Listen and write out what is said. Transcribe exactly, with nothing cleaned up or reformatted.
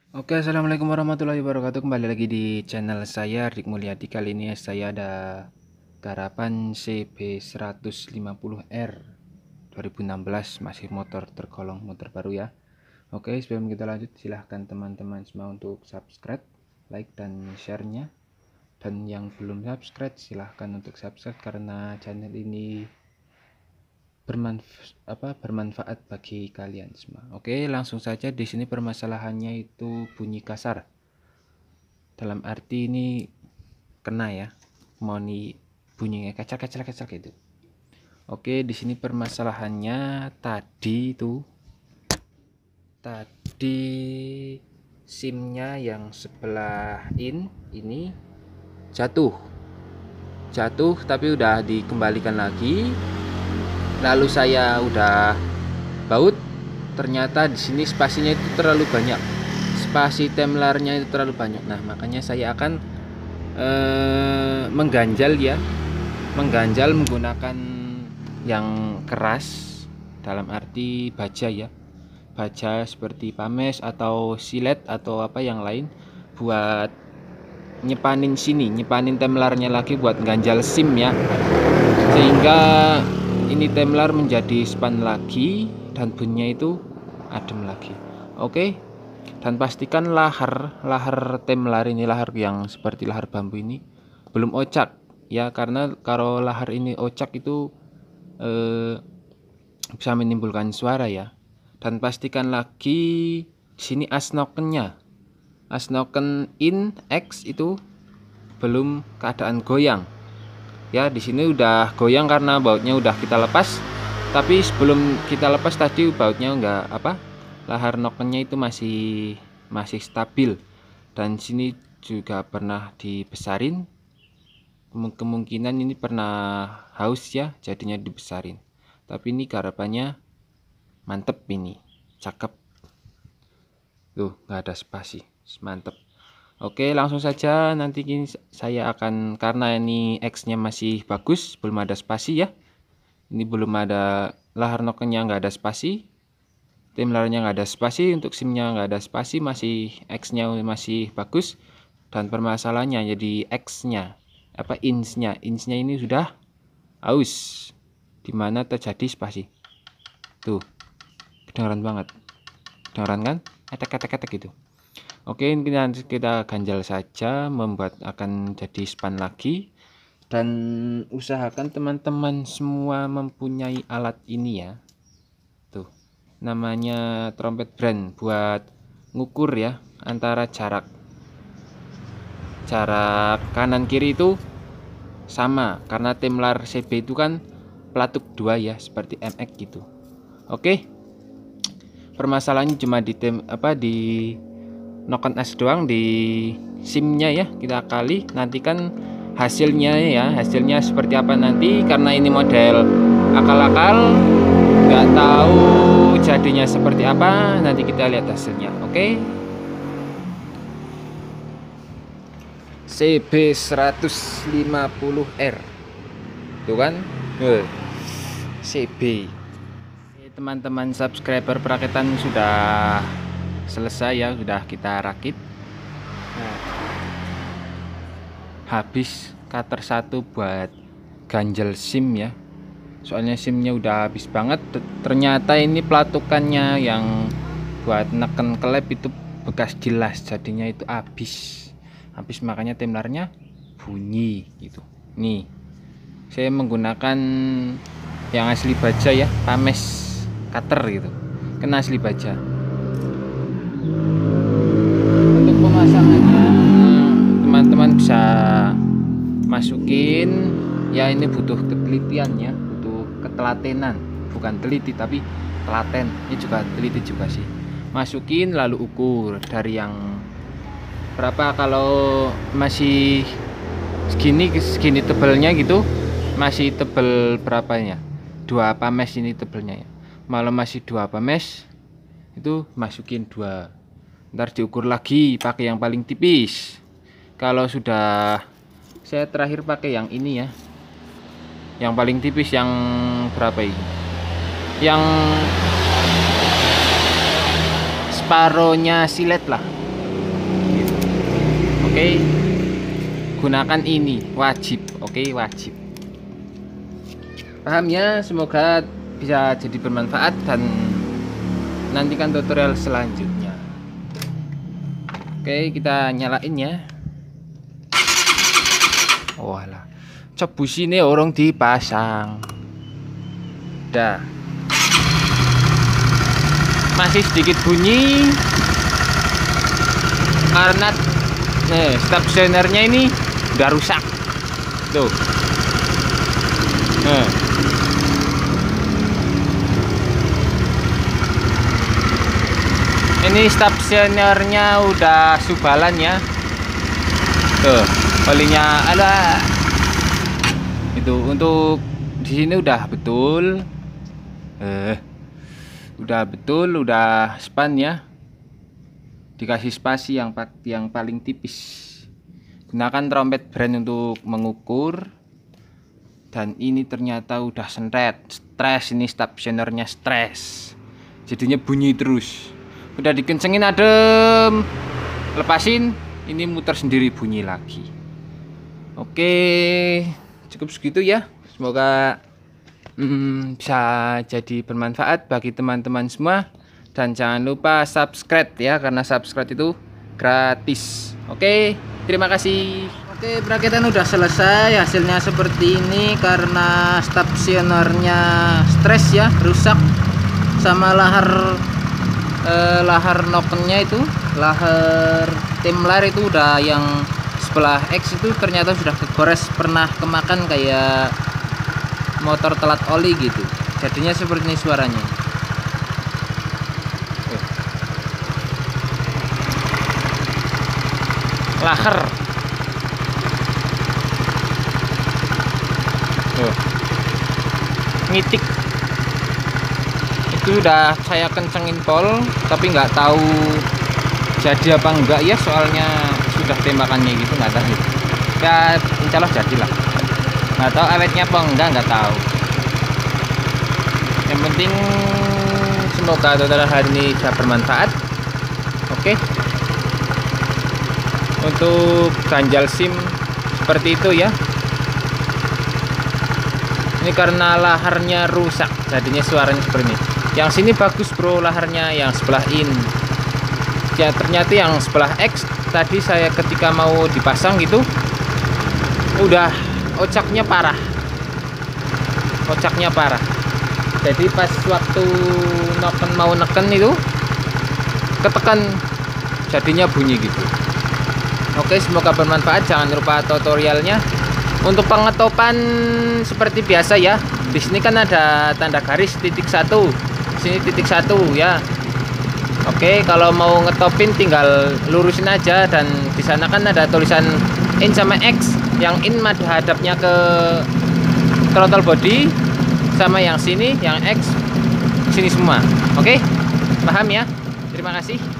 Oke, assalamualaikum warahmatullahi wabarakatuh. Kembali lagi di channel saya Rik Mulyadi. Kali ini saya ada garapan C B seratus lima puluh R dua ribu enam belas, masih motor tergolong motor baru ya. Oke, sebelum kita lanjut, silahkan teman-teman semua untuk subscribe, like dan share-nya. Dan yang belum subscribe, silahkan untuk subscribe karena channel ini bermanfaat apa bermanfaat bagi kalian semua. Oke, langsung saja. Di sini permasalahannya itu bunyi kasar. Dalam arti ini kena ya. Mau nih bunyinya kacak-kacak-kacak gitu. Oke, di sini permasalahannya tadi itu tadi SIM-nya yang sebelah in ini jatuh. Jatuh tapi udah dikembalikan lagi. Lalu saya udah baut, ternyata di sini spasinya itu terlalu banyak, spasi temlarnya itu terlalu banyak. Nah, makanya saya akan eh, mengganjal ya, mengganjal menggunakan yang keras, dalam arti baja ya, baja seperti pames atau silet atau apa yang lain, buat nyepanin sini, nyepanin temlarnya lagi buat ganjal SIM ya, sehingga ini temlar menjadi span lagi dan bunyinya itu adem lagi. Oke, dan pastikan lahar lahar temlar ini, lahar yang seperti lahar bambu ini belum ocak ya, karena kalau lahar ini ocak itu eh, bisa menimbulkan suara ya. Dan pastikan lagi di sini asnokennya, asnoken in X itu belum keadaan goyang. Ya, di sini udah goyang karena bautnya udah kita lepas. Tapi sebelum kita lepas tadi bautnya enggak apa? Lahar nokennya itu masih masih stabil. Dan sini juga pernah dibesarin. Kemungkinan ini pernah haus ya, jadinya dibesarin. Tapi ini garapannya mantep ini. Cakep. Tuh, nggak ada spasi. Mantep. Oke, langsung saja. Nanti ini saya akan, karena ini X-nya masih bagus, belum ada spasi ya. Ini belum ada lahar nokennya, nggak ada spasi. Timlarnya nggak ada spasi, untuk SIM-nya nggak ada spasi, masih X-nya masih bagus. Dan permasalahannya jadi X-nya, apa ins-nya, ins-nya ini sudah aus, dimana terjadi spasi. Tuh, kedengaran banget, kedengaran kan? Etek-etek-etek gitu. Oke, ini nanti kita ganjal saja, membuat akan jadi span lagi. Dan usahakan teman-teman semua mempunyai alat ini ya. Tuh, namanya trompet brand, buat ngukur ya antara jarak jarak kanan kiri itu sama, karena temlar C B itu kan pelatuk dua ya, seperti M X gitu. Oke, permasalahannya cuma di tem apa di noken S doang, di SIM-nya ya. Kita kali nantikan hasilnya ya, hasilnya seperti apa nanti, karena ini model akal-akal, nggak tahu jadinya seperti apa. Nanti kita lihat hasilnya. Oke, C B seratus lima puluh R tuh kan, C B. Teman-teman subscriber, perakitan sudah selesai ya, sudah kita rakit. Nah, habis cutter satu buat ganjel SIM ya, soalnya SIMnya udah habis banget. Ternyata ini pelatukannya yang buat neken klep itu bekas jelas, jadinya itu habis habis makanya temlarnya bunyi gitu. Nih, saya menggunakan yang asli baja ya, pames cutter gitu, kena asli baja. Untuk pemasangannya teman-teman bisa masukin ya, ini butuh ketelitian ya, butuh ketelatenan, bukan teliti tapi telaten. Ini juga teliti juga sih. Masukin lalu ukur dari yang berapa, kalau masih segini segini tebelnya gitu, masih tebel berapanya, dua pames ini tebelnya ya. Malah masih dua pames itu masukin dua, ntar diukur lagi pakai yang paling tipis. Kalau sudah, saya terakhir pakai yang ini ya, yang paling tipis, yang berapa ini, yang separohnya silet lah, Oke, gunakan ini, wajib. Oke, wajib. Paham ya? Semoga bisa jadi bermanfaat dan nantikan tutorial selanjutnya. Oke, kita nyalain ya. Walah, cebus ini orang dipasang. Dah. Masih sedikit bunyi karena nih stasionernya ini udah rusak. Tuh. Nah. Ini stasionernya udah subalan ya. Tuh, olinya ada. Itu untuk di sini udah betul. Eh, udah betul, udah span ya. Dikasih spasi yang yang paling tipis. Gunakan trompet brand untuk mengukur. Dan ini ternyata udah sentret, stres ini stasionernya stres. Jadinya bunyi terus. Udah dikencengin adem, lepasin, ini muter sendiri bunyi lagi. Oke, cukup segitu ya. Semoga hmm, bisa jadi bermanfaat bagi teman-teman semua. Dan jangan lupa subscribe ya, karena subscribe itu gratis. Oke, terima kasih. Oke, perakitan udah selesai. Hasilnya seperti ini karena stasionernya stres ya, rusak. Sama lahar eh, lahar nokennya itu, lahar timlar itu udah yang sebelah X itu ternyata sudah kegores, pernah kemakan kayak motor telat oli gitu. Jadinya seperti ini suaranya. Oh. Lahar. Oh. Ngitik. Itu udah saya kencengin pol, tapi nggak tahu jadi apa enggak ya, soalnya sudah tembakannya gitu, nggak tahu ya. Insya Allah jadilah, nggak tahu awetnya apa enggak, nggak tahu. Yang penting semoga tutorial hari ini bisa bermanfaat. Oke, untuk ganjal SIM seperti itu ya. Ini karena laharnya rusak, jadinya suaranya seperti ini. Yang sini bagus bro laharnya, yang sebelah in. Ya ternyata yang sebelah X tadi saya ketika mau dipasang gitu, udah ocaknya parah. Ocaknya parah. Jadi pas waktu noken mau neken itu ketekan, jadinya bunyi gitu. Oke, semoga bermanfaat. Jangan lupa tutorialnya. Untuk pengetopan seperti biasa ya. Di sini kan ada tanda garis titik satu. Sini titik satu ya. Oke, kalau mau ngetopin tinggal lurusin aja, dan di sana kan ada tulisan in sama X. Yang in hadapnya ke throttle body, sama yang sini yang X sini semua. Oke, paham ya? Terima kasih.